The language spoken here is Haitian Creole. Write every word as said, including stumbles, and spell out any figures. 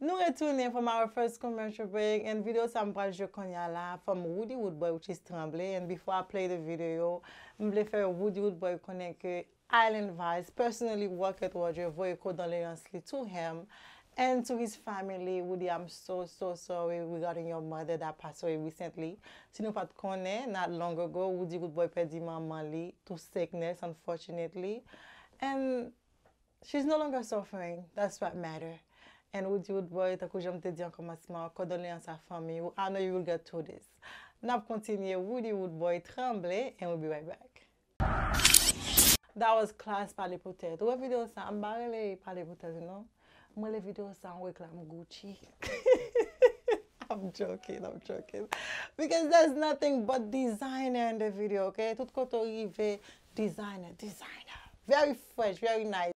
Nous retournons from our first commercial break and video sa m'pral jouer konya la from Woody Woodboy, which is Tremblay. And before I play the video, m'vle faire Woody Woodboy connaît que Island Vibes personally work at Roger voye condolences to him and to his family. Woody, I'm so so sorry regarding your mother that passed away recently. Si nous pas connaît, not long ago, Woody Woodboy perdu maman li to sickness, unfortunately, and she's no longer suffering. That's what matters. And Woody Woodboy, tako j'aime te dire en commencement, condoléances à famille. I know you will get through this. Now continue Woody Woodboy Tremblay, and we'll be right back. That was class par les peut-être. Ou vidéo ça, m'barrele par les peut-être, you know? Moi les vidéos ça, on réclame Gucci. I'm joking, I'm joking. Because there's nothing but designer in the video, okay? Tout côté arrivé, designer, designer. Very fresh, very nice.